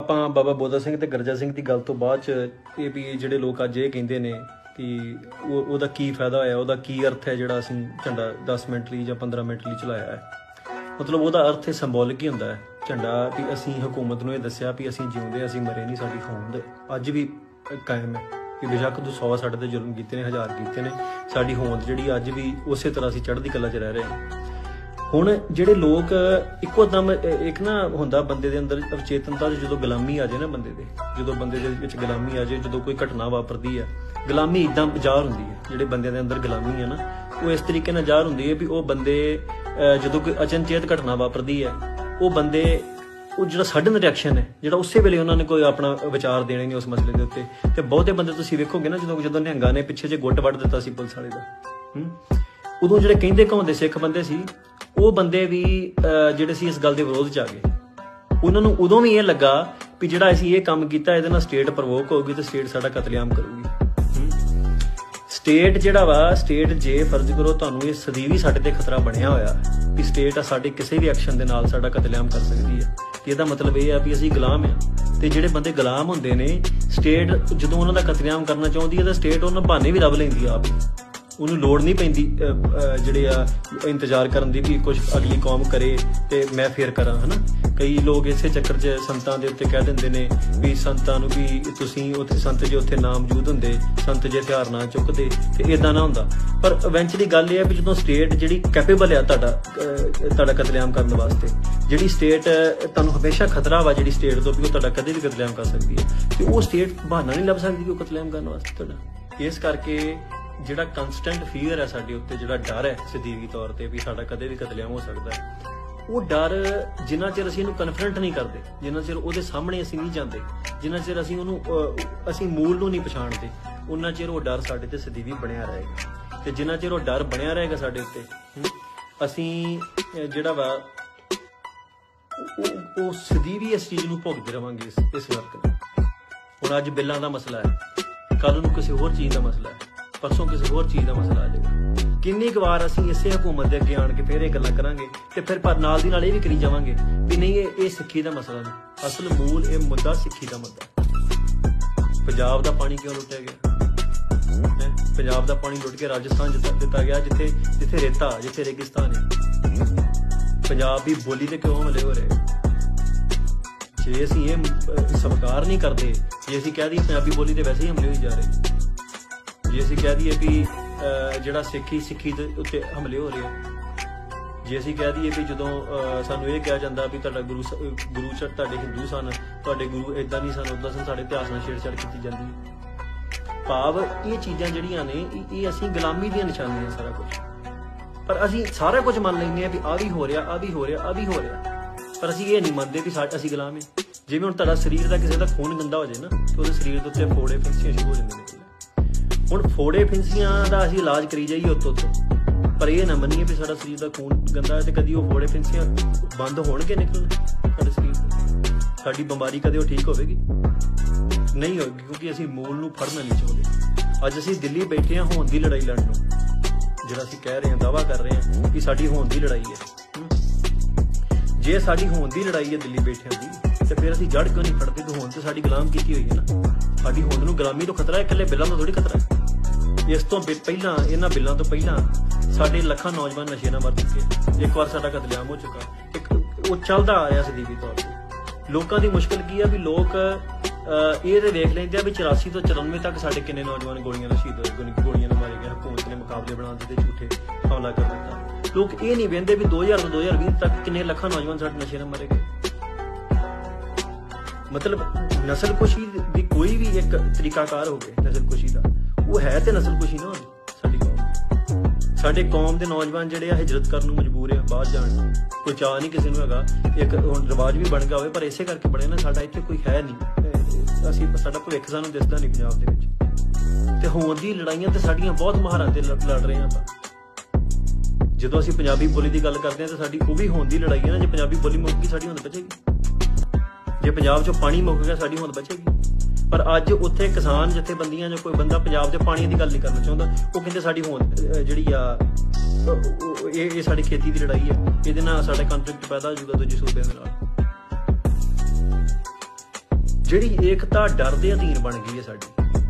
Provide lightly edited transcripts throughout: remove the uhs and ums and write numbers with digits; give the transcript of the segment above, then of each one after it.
ਆਪਾਂ ਬਾਬਾ ਬੋਦਾ ਸਿੰਘ ਤੇ ਗਰਜਾ ਸਿੰਘ ਦੀ ਗੱਲ ਤੋਂ ਬਾਅਦ ਚ ਇਹ ਵੀ ਜਿਹੜੇ ਲੋਕ ਅੱਜ ਇਹ ਕਹਿੰਦੇ ਨੇ ਕਿ ਉਹਦਾ ਕੀ ਫਾਇਦਾ ਹੋਇਆ, ਉਹਦਾ ਕੀ ਅਰਥ ਹੈ ਜਿਹੜਾ ਅਸੀਂ ਝੰਡਾ 10 ਮਿੰਟ ਲਈ ਜਾਂ 15 ਮਿੰਟ ਲਈ ਚਲਾਇਆ ਹੈ। ਮਤਲਬ ਉਹਦਾ ਅਰਥ ਸਿੰਬੋਲਿਕ ਹੀ ਹੁੰਦਾ ਹੈ। ਝੰਡਾ ਵੀ ਅਸੀਂ ਹਕੂਮਤ ਨੂੰ ਇਹ ਦੱਸਿਆ ਵੀ ਅਸੀਂ ਜਿਉਂਦੇ, ਅਸੀਂ ਮਰੇ ਨਹੀਂ, ਸਾਡੀ ਹੋਂਦ ਅੱਜ ਵੀ ਕਾਇਮ ਹੈ ਕਿ ਬੇਸ਼ੱਕ ਤੂੰ 100 ਸਾਡੇ ਤੇ ਜ਼ੁਲਮ ਕੀਤੇ ਨੇ, 1000 ਕੀਤੇ ਨੇ, ਸਾਡੀ ਹੋਂਦ ਜਿਹੜੀ ਅੱਜ ਵੀ ਉਸੇ ਤਰ੍ਹਾਂ ਅਸੀਂ ਚੜ੍ਹਦੀ ਕਲਾ 'ਚ ਰਹਿ ਰਹੇ ਹਾਂ। ਹੁਣ ਜਿਹੜੇ ਲੋਕ ਇੱਕੋ ਦਮ ਇੱਕ ਨਾ ਹੁੰਦਾ ਬੰਦੇ ਦੇ ਅੰਦਰ ਅਵਚੇਤਨਤਾ 'ਚ ਜਦੋਂ ਗੁਲਾਮੀ ਆ ਜਾਏ ਨਾ ਬੰਦੇ ਦੇ, ਜਦੋਂ ਬੰਦੇ ਦੇ ਵਿੱਚ ਗੁਲਾਮੀ ਆ ਜਾਏ, ਜਦੋਂ ਕੋਈ ਘਟਨਾ ਵਾਪਰਦੀ ਹੈ, ਗੁਲਾਮੀ ਇੱਦਾਂ ਜ਼ਾਹਰ ਹੁੰਦੀ ਹੈ। ਜਿਹੜੇ ਬੰਦਿਆਂ ਦੇ ਅੰਦਰ ਗੁਲਾਮੀ ਹੈ ਨਾ ਉਹ ਇਸ ਤਰੀਕੇ ਨਾਲ ਜ਼ਾਹਰ ਹੁੰਦੀ ਹੈ ਵੀ ਉਹ ਬੰਦੇ ਜਦੋਂ ਕੋਈ ਅਚਨਚੇਤ ਘਟਨਾ ਵਾਪਰਦੀ ਹੈ, ਉਹ ਬੰਦੇ ਉਹ ਜਿਹੜਾ ਸਡਨ ਰਿਐਕਸ਼ਨ ਹੈ, ਜਿਹੜਾ ਉਸੇ ਵੇਲੇ ਉਹਨਾਂ ਨੇ ਕੋਈ ਆਪਣਾ ਵਿਚਾਰ ਦੇਣਗੇ ਉਸ ਮਸਲੇ ਦੇ ਉੱਤੇ। ਤੇ ਬਹੁਤੇ ਬੰਦੇ ਤੁਸੀਂ ਵੇਖੋਗੇ ਨਾ ਜਦੋਂ ਨਿਹੰਗਾਂ ਨੇ ਪਿੱਛੇ ਜੇ ਗੁੱਟ ਵੱਢ ਦਿੱਤਾ ਸੀ ਪੁਲਿਸ ਵਾਲੇ ਦਾ, ਉਦੋਂ ਜਿਹੜੇ ਕਹਿੰਦੇ ਕਹਾਉਂਦੇ ਸਿੱਖ ਬੰਦੇ ਸੀ, ਉਹ ਬੰਦੇ ਵੀ ਜਿਹੜੇ ਸੀ ਇਸ ਗੱਲ ਦੇ ਵਿਰੋਧ 'ਚ ਆ ਗਏ। ਉਹਨਾਂ ਨੂੰ ਉਦੋਂ ਵੀ ਇਹ ਲੱਗਾ ਵੀ ਜਿਹੜਾ ਅਸੀਂ ਇਹ ਕੰਮ ਕੀਤਾ ਇਹਦੇ ਨਾਲ ਸਟੇਟ ਪ੍ਰਵੋਕ ਹੋਊਗੀ ਤੇ ਸਟੇਟ ਸਾਡਾ ਕਤਲੇਆਮ ਕਰੂਗੀ। ਸਟੇਟ ਜਿਹੜਾ ਵਾ, ਸਟੇਟ ਜੇ ਫਰਜ਼ ਕਰੋ ਤੁਹਾਨੂੰ ਇਹ ਸਦੀਵੀ ਸਾਡੇ ਤੇ ਖਤਰਾ ਬਣਿਆ ਹੋਇਆ ਵੀ ਸਟੇਟ ਆ ਸਾਡੇ ਕਿਸੇ ਵੀ ਐਕਸ਼ਨ ਦੇ ਨਾਲ ਸਾਡਾ ਕਤਲੇਆਮ ਕਰ ਸਕਦੀ ਹੈ। ਤੇ ਇਹਦਾ ਮਤਲਬ ਇਹ ਆ ਵੀ ਅਸੀਂ ਗੁਲਾਮ ਆ। ਤੇ ਜਿਹੜੇ ਬੰਦੇ ਗੁਲਾਮ ਹੁੰਦੇ ਨੇ, ਸਟੇਟ ਜਦੋਂ ਉਹਨਾਂ ਦਾ ਕਤਲੇਆਮ ਕਰਨਾ ਚਾਹੁੰਦੀ ਹੈ ਤਾਂ ਸਟੇਟ ਉਹਨਾਂ ਬਹਾਨੇ ਵੀ ਲੱਭ ਲੈਂਦੀ ਆ ਆਪ। ਉਹਨੂੰ ਲੋੜ ਨਹੀਂ ਪੈਂਦੀ ਜਿਹੜੇ ਆ ਇੰਤਜ਼ਾਰ ਕਰਨ ਦੀ ਵੀ ਕੁਛ ਅਗਲੀ ਕੌਮ ਕਰੇ ਤੇ ਮੈਂ ਫੇਰ ਕਰਾਂ, ਹਨਾ। ਕਈ ਲੋਕ ਇਸੇ ਚੱਕਰ 'ਚ ਸੰਤਾਂ ਦੇ ਉੱਤੇ ਕਹਿ ਦਿੰਦੇ ਨੇ ਵੀ ਸੰਤਾਂ ਨੂੰ ਵੀ ਤੁਸੀਂ ਉੱਥੇ ਸੰਤ ਜੇ ਉੱਥੇ ਨਾ ਮੌਜੂਦ ਹੁੰਦੇ, ਸੰਤ ਜੇ ਹਥਿਆਰ ਨਾ ਚੁੱਕਦੇ ਤੇ ਇੱਦਾਂ ਨਾ ਹੁੰਦਾ। ਪਰ ਇਵੈਂਚੁਅਲੀ ਗੱਲ ਇਹ ਹੈ ਵੀ ਜਦੋਂ ਸਟੇਟ ਜਿਹੜੀ ਕੈਪੇਬਲ ਆ ਤੁਹਾਡਾ ਕਤਲੇਆਮ ਕਰਨ ਵਾਸਤੇ, ਜਿਹੜੀ ਸਟੇਟ ਤੁਹਾਨੂੰ ਹਮੇਸ਼ਾ ਖਤਰਾ ਵਾ ਜਿਹੜੀ ਸਟੇਟ ਤੋਂ ਵੀ ਉਹ ਤੁਹਾਡਾ ਕਦੇ ਵੀ ਕਤਲੇਆਮ ਕਰ ਸਕਦੀ ਹੈ, ਤੇ ਉਹ ਸਟੇਟ ਬਹਾਨਾ ਨਹੀਂ ਲੱਭ ਸਕਦੀ ਕਿ ਉਹ ਕਤਲੇਆਮ ਕਰਨ ਵਾਸਤੇ ਤੁਹਾਡਾ। ਇਸ ਕਰਕੇ ਜਿਹੜਾ ਕੰਸਟੈਂਟ ਫੀਅਰ ਹੈ ਸਾਡੇ ਉੱਤੇ, ਜਿਹੜਾ ਡਰ ਹੈ ਸਦੀਵੀ ਤੌਰ ਤੇ ਵੀ ਸਾਡਾ ਕਦੇ ਵੀ ਕਤਲੇਆਮ ਹੋ ਸਕਦਾ ਹੈ, ਉਹ ਡਰ ਜਿੰਨਾ ਚਿਰ ਅਸੀਂ ਇਹਨੂੰ ਕਨਫਰੰਟ ਨਹੀਂ ਕਰਦੇ, ਜਿੰਨਾ ਚਿਰ ਉਹਦੇ ਸਾਹਮਣੇ ਅਸੀਂ ਨਹੀਂ ਜਾਂਦੇ, ਜਿੰਨਾ ਚਿਰ ਅਸੀਂ ਅਸੀਂ ਮੂਲ ਨੂੰ ਨਹੀਂ ਪਛਾਣਦੇ, ਉਨਾ ਚਿਰ ਉਹ ਡਰ ਸਾਡੇ ਤੇ ਸਦੀਵੀ ਬਣਿਆ ਰਹੇਗਾ। ਤੇ ਜਿੰਨਾ ਚਿਰ ਉਹ ਡਰ ਬਣਿਆ ਰਹੇਗਾ ਸਾਡੇ ਉੱਤੇ, ਅਸੀਂ ਜਿਹੜਾ ਵਾ ਉਹ ਸਦੀਵੀ ਇਸ ਚੀਜ਼ ਨੂੰ ਭੁਗਤਦੇ ਰਵਾਂਗੇ, ਇਸ ਵਕਤ। ਹੁਣ ਅੱਜ ਬਿੱਲਾਂ ਦਾ ਮਸਲਾ ਹੈ, ਕੱਲ ਨੂੰ ਕਿਸੇ ਹੋਰ ਚੀਜ਼ ਦਾ ਮਸਲਾ ਹੈ, ਪਰਸੋਂ ਕਿਸੇ ਹੋਰ ਚੀਜ਼ ਦਾ ਮਸਲਾ ਆ ਜਾਏਗਾ। ਕਿੰਨੀ ਕੁ ਵਾਰ ਅਸੀਂ ਇਸੇ ਹਕੂਮਤ ਦੇ ਅੱਗੇ ਆਣ ਕੇ ਫਿਰ ਇਹ ਗੱਲਾਂ ਕਰਾਂਗੇ ਤੇ ਫਿਰ ਪਰ ਨਾਲ ਦੀ ਨਾਲ ਇਹ ਵੀ ਕਰੀ ਜਾਵਾਂਗੇ ਵੀ ਨਹੀਂ ਇਹ ਸਿੱਖੀ ਦਾ ਮਸਲਾ ਨਹੀਂ, ਅਸਲ ਮੂਲ ਇਹ ਮੁੱਦਾ ਸਿੱਖੀ ਦਾ ਮੁੱਦਾ। ਪੰਜਾਬ ਦਾ ਪਾਣੀ ਕਿਉਂ ਲੁੱਟਿਆ ਗਿਆ? ਪੰਜਾਬ ਦਾ ਪਾਣੀ ਲੁੱਟ ਕੇ ਰਾਜਸਥਾਨ ਦਿੱਤਾ ਗਿਆ, ਜਿੱਥੇ ਰੇਤਾ, ਜਿੱਥੇ ਰੇਗਿਸਤਾਨ ਹੈ। ਪੰਜਾਬ ਦੀ ਬੋਲੀ ਤੇ ਕਿਉਂ ਹਮਲੇ ਹੋ ਰਹੇ? ਜੇ ਅਸੀਂ ਇਹ ਸਵੀਕਾਰ ਨਹੀਂ ਕਰਦੇ, ਜੇ ਅਸੀਂ ਕਹਿ ਦਈਏ ਪੰਜਾਬੀ ਬੋਲੀ ਤੇ ਵੈਸੇ ਹੀ ਹਮਲੇ ਹੋਈ ਜਾ ਰਹੇ, ਜੇ ਅਸੀਂ ਕਹਿ ਦਈਏ ਵੀ ਜਿਹੜਾ ਸਿੱਖੀ ਦੇ ਉੱਤੇ ਹਮਲੇ ਹੋ ਰਹੇ ਆ, ਜੇ ਅਸੀਂ ਕਹਿ ਦਈਏ ਵੀ ਜਦੋਂ ਸਾਨੂੰ ਇਹ ਕਿਹਾ ਜਾਂਦਾ ਵੀ ਤੁਹਾਡਾ ਗੁਰੂ ਤੁਹਾਡੇ ਹਿੰਦੂ ਸਨ, ਤੁਹਾਡੇ ਗੁਰੂ ਏਦਾਂ ਨਹੀਂ ਸਨ, ਉੱਦਾਂ ਸਨ, ਸਾਡੇ ਇਤਿਹਾਸ ਨਾਲ ਛੇੜਛਾੜ ਕੀਤੀ ਜਾਂਦੀ ਹੈ। ਭਾਵ ਇਹ ਚੀਜ਼ਾਂ ਜਿਹੜੀਆਂ ਨੇ ਇਹ ਅਸੀਂ ਗੁਲਾਮੀ ਦੀਆਂ ਨਿਸ਼ਾਨੀਆਂ ਸਾਰਾ ਕੁਝ। ਪਰ ਅਸੀਂ ਸਾਰਾ ਕੁਝ ਮੰਨ ਲੈਂਦੇ ਹਾਂ ਵੀ ਆਹ ਵੀ ਹੋ ਰਿਹਾ, ਆਹ ਵੀ ਹੋ ਰਿਹਾ, ਆਹ ਵੀ ਹੋ ਰਿਹਾ, ਪਰ ਅਸੀਂ ਇਹ ਨਹੀਂ ਮੰਨਦੇ ਵੀ ਅਸੀਂ ਗੁਲਾਮ ਹਾਂ। ਜਿਵੇਂ ਹੁਣ ਤੁਹਾਡਾ ਸਰੀਰ ਦਾ ਕਿਸੇ ਦਾ ਖੂਨ ਗੰਦਾ ਹੋ ਜਾਏ ਨਾ ਤੇ ਉਹਦੇ ਸਰੀਰ ਦੇ ਉੱਤੇ ਫੋੜੇ ਫਿੰਸੀਆਂ ਸ਼ੁਰੂ ਹੋ ਜਾਂਦੇ ਨੇ। ਹੁਣ ਫੋੜੇ ਫਿੰਸੀਆਂ ਦਾ ਅਸੀਂ ਇਲਾਜ ਕਰੀ ਜਾਈਏ ਉੱਤੋਂ, ਪਰ ਇਹ ਨਾ ਮੰਨੀਏ ਵੀ ਸਾਡਾ ਸਰੀਰ ਦਾ ਖੂਨ ਗੰਦਾ ਹੈ ਤੇ ਕਦੀ ਉਹ ਫੋੜੇ ਫਿੰਸੀਆਂ ਬੰਦ ਹੋਣਗੇ ਨਿਕਲਣ ਸਾਡੇ ਸਰੀਰ ਤੋਂ? ਸਾਡੀ ਬਿਮਾਰੀ ਕਦੇ ਉਹ ਠੀਕ ਹੋਵੇਗੀ? ਨਹੀਂ ਹੋਵੇਗੀ, ਕਿਉਂਕਿ ਅਸੀਂ ਮੂਲ ਨੂੰ ਫੜਨਾ ਨਹੀਂ ਚਾਹੁੰਦੇ। ਅੱਜ ਅਸੀਂ ਦਿੱਲੀ ਬੈਠੇ ਹਾਂ ਹੋਂਦ ਦੀ ਲੜਾਈ ਲੜਨ ਨੂੰ, ਜਿਹੜਾ ਅਸੀਂ ਕਹਿ ਰਹੇ ਹਾਂ, ਦਾਅਵਾ ਕਰ ਰਹੇ ਹਾਂ ਕਿ ਸਾਡੀ ਹੋਂਦ ਦੀ ਲੜਾਈ ਹੈ। ਜੇ ਸਾਡੀ ਹੋਂਦ ਦੀ ਲੜਾਈ ਹੈ ਦਿੱਲੀ ਬੈਠਿਆਂ ਦੀ, ਤੇ ਫਿਰ ਅਸੀਂ ਜੜ ਕਿਉਂ ਨਹੀਂ ਫੜਦੇ? ਤੇ ਹੋਂਦ ਤੇ ਸਾਡੀ ਗੁਲਾਮ ਕੀਤੀ ਹੋਈ ਹੈ ਨਾ। ਸਾਡੀ ਹੋਂਦ ਨੂੰ ਗੁਲਾਮੀ ਤੋਂ ਖਤਰਾ ਹੈ, ਇਕੱਲੇ ਬਿੱਲਾਂ ਤੋਂ ਥੋੜੀ ਖਤਰਾ ਹੈ। ਇਸ ਤੋਂ ਪਹਿਲਾਂ, ਇਹਨਾਂ ਬਿੱਲਾਂ ਤੋਂ ਪਹਿਲਾਂ ਸਾਡੇ ਲੱਖਾਂ ਨੌਜਵਾਨ ਨਸ਼ੇ ਨਾਲ ਮਰ ਚੁੱਕੇ। ਇੱਕ ਵਾਰ ਸਾਡਾ ਕਤਲੇਆਮ ਹੋ ਚੁੱਕਾ, ਉਹ ਚੱਲਦਾ ਆ ਰਿਹਾ ਸਦੀਵੀ ਤੌਰ ਤੇ। ਲੋਕਾਂ ਦੀ ਮੁਸ਼ਕਿਲ ਕੀ ਆ ਵੀ ਲੋਕ ਇਹ ਤੇ ਵੇਖ ਲੈਂਦੇ ਆ ਵੀ 84 ਤੋਂ 94 ਤੱਕ ਸਾਡੇ ਕਿੰਨੇ ਨੌਜਵਾਨ ਗੋਲੀਆਂ ਨਾਲ ਸ਼ਹੀਦ ਹੋਏ, ਗੋਲੀਆਂ ਨਾਲ ਮਾਰੇ ਗਏ, ਹਕੂਮਤ ਨੇ ਮੁਕਾਬਲੇ ਬਣਾ ਦਿੱਤੇ, ਝੂਠੇ ਹਮਲਾ ਕਰ ਦਿੱਤਾ। ਲੋਕ ਇਹ ਨਹੀਂ ਵੇਖਦੇ ਵੀ 2000 ਤੋਂ 2020 ਤੱਕ ਕਿੰਨੇ ਲੱਖਾਂ ਨੌਜਵਾਨ ਸਾਡੇ ਨਸ਼ੇ ਨਾਲ ਮਾਰੇ ਗਏ। ਮਤਲਬ ਨਸਲਕੁਸ਼ੀ ਦੀ ਕੋਈ ਵੀ ਇੱਕ ਤਰੀਕਾਕਾਰ ਹੋਵੇ ਨਸਲਕੁਸ਼ੀ ਦਾ, ਉਹ ਹੈ ਤੇ ਨਸਲਕੁਸ਼ੀ ਨਾ ਸਾਡੀ ਕੌਮ। ਸਾਡੇ ਕੌਮ ਦੇ ਨੌਜਵਾਨ ਜਿਹੜੇ ਆ ਹਿਜਰਤ ਕਰਨ ਨੂੰ ਮਜਬੂਰ ਆ, ਬਾਹਰ ਜਾਣ ਨੂੰ। ਕੋਈ ਚਾਅ ਨਹੀਂ ਕਿਸੇ ਨੂੰ ਹੈਗਾ। ਇੱਕ ਹੁਣ ਰਿਵਾਜ ਵੀ ਬਣ ਗਿਆ ਹੋਵੇ, ਪਰ ਇਸੇ ਕਰਕੇ ਬਣੇ ਨਾ ਸਾਡਾ ਇੱਥੇ ਕੋਈ ਹੈ ਨਹੀਂ, ਸਾਡਾ ਭਵਿੱਖ ਸਾਨੂੰ ਦਿਸਦਾ ਨਹੀਂ ਪੰਜਾਬ ਦੇ ਵਿੱਚ। ਤੇ ਹੋਂਦ ਦੀ ਲੜਾਈਆਂ ਤੇ ਸਾਡੀਆਂ ਬਹੁਤ ਮਹਾਰਾਂ ਤੇ ਲੜ ਰਹੇ ਹਾਂ ਆਪਾਂ। ਜਦੋਂ ਅਸੀਂ ਪੰਜਾਬੀ ਬੋਲੀ ਦੀ ਗੱਲ ਕਰਦੇ ਹਾਂ ਤਾਂ ਸਾਡੀ ਉਹ ਵੀ ਹੋਂਦ ਦੀ ਲੜਾਈ ਹੈ ਨਾ। ਜੇ ਪੰਜਾਬੀ ਬੋਲੀ ਮੁੱਕ ਗਈ ਸਾਡੀ ਹੋਂਦ ਬਚੇਗੀ, ਜੇ ਪੰਜਾਬ 'ਚੋਂ ਪਾਣੀ ਮੁੱਕ ਗਿਆ ਸਾਡੀ ਹੋਂਦ ਬਚੇਗੀ। ਪਰ ਅੱਜ ਉੱਥੇ ਕਿਸਾਨ ਜਥੇਬੰਦੀਆਂ ਜਾਂ ਕੋਈ ਬੰਦਾ ਪੰਜਾਬ ਦੇ ਪਾਣੀ ਦੀ ਗੱਲ ਨਹੀਂ ਕਰਨਾ ਚਾਹੁੰਦਾ। ਉਹ ਕਹਿੰਦੇ ਸਾਡੀ ਹੋਂਦ ਜਿਹੜੀ ਆ ਇਹ ਸਾਡੀ ਖੇਤੀ ਦੀ ਲੜਾਈ ਹੈ, ਇਹਦੇ ਨਾਲ ਸਾਡਾ ਕੰਫਲਿਕਟ ਪੈਦਾ ਹੋ ਜਾਊਗਾ ਦੂਜੇ ਸੂਬਿਆਂ ਦੇ ਨਾਲ। ਜਿਹੜੀ ਏਕਤਾ ਡਰ ਦੇ ਅਧੀਨ ਬਣ ਗਈ ਹੈ ਸਾਡੀ।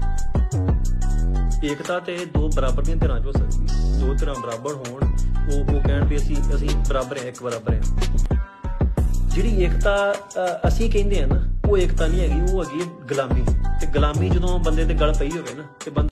ਏਕਤਾ ਤੇ ਦੋ ਬਰਾਬਰ ਦੀਆਂ ਧਿਰਾਂ 'ਚ ਹੋ ਸਕਦੀ ਹੈ। ਦੋ ਧਿਰਾਂ ਬਰਾਬਰ ਹੋਣ, ਉਹ ਕਹਿਣ ਵੀ ਅਸੀਂ ਬਰਾਬਰ ਹਾਂ, ਇੱਕ ਬਰਾਬਰ ਹਾਂ। ਜਿਹੜੀ ਏਕਤਾ ਅਸੀਂ ਕਹਿੰਦੇ ਆ ਨਾ, ਉਹ ਏਕਤਾ ਨਹੀਂ ਹੈਗੀ, ਉਹ ਹੈਗੀ ਗੁਲਾਮੀ। ਤੇ ਗੁਲਾਮੀ ਜਦੋਂ ਬੰਦੇ ਦੇ ਗਲ ਪਈ ਹੋਵੇ ਨਾ, ਤੇ